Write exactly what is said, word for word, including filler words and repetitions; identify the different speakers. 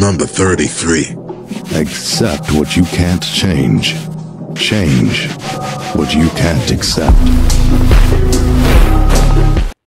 Speaker 1: Number thirty-three.
Speaker 2: Accept what you can't change. Change what you can't accept.